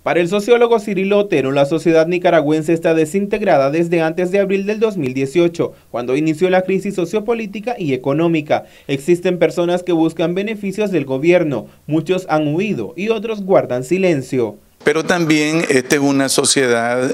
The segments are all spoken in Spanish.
Para el sociólogo Cirilo Otero, la sociedad nicaragüense está desintegrada desde antes de abril del 2018, cuando inició la crisis sociopolítica y económica. Existen personas que buscan beneficios del gobierno, muchos han huido y otros guardan silencio. Pero también esta es una sociedad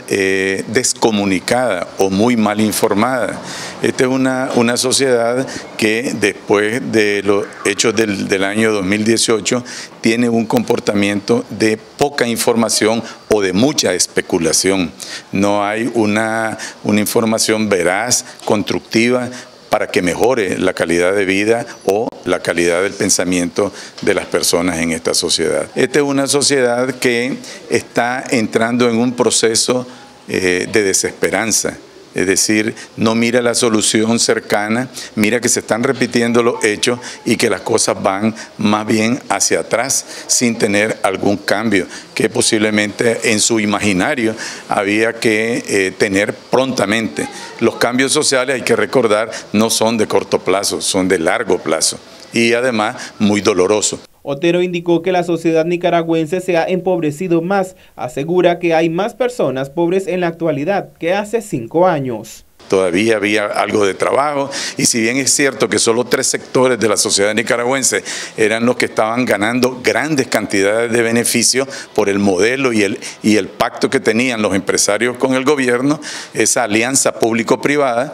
descomunicada o muy mal informada. Esta es una sociedad que después de los hechos del año 2018 tiene un comportamiento de poca información o de mucha especulación. No hay una información veraz, constructiva, para que mejore la calidad de vida o la calidad del pensamiento de las personas en esta sociedad. Esta es una sociedad que está entrando en un proceso de desesperanza. Es decir, no mira la solución cercana, mira que se están repitiendo los hechos y que las cosas van más bien hacia atrás sin tener algún cambio que posiblemente en su imaginario había que tener prontamente. Los cambios sociales, hay que recordar, no son de corto plazo, son de largo plazo y además muy dolorosos. Otero indicó que la sociedad nicaragüense se ha empobrecido más. Asegura que hay más personas pobres en la actualidad que hace 5 años. Todavía había algo de trabajo y si bien es cierto que solo 3 sectores de la sociedad nicaragüense eran los que estaban ganando grandes cantidades de beneficios por el modelo y el pacto que tenían los empresarios con el gobierno, esa alianza público-privada,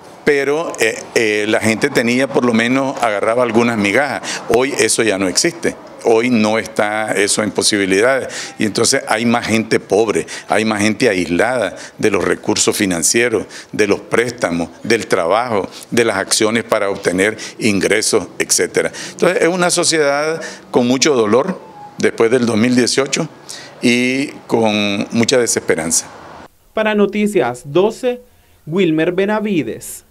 pero la gente tenía por lo menos, agarraba algunas migajas. Hoy eso ya no existe. Hoy no está eso en posibilidades y entonces hay más gente pobre, hay más gente aislada de los recursos financieros, de los préstamos, del trabajo, de las acciones para obtener ingresos, etc. Entonces es una sociedad con mucho dolor después del 2018 y con mucha desesperanza. Para Noticias 12, Wilmer Benavides.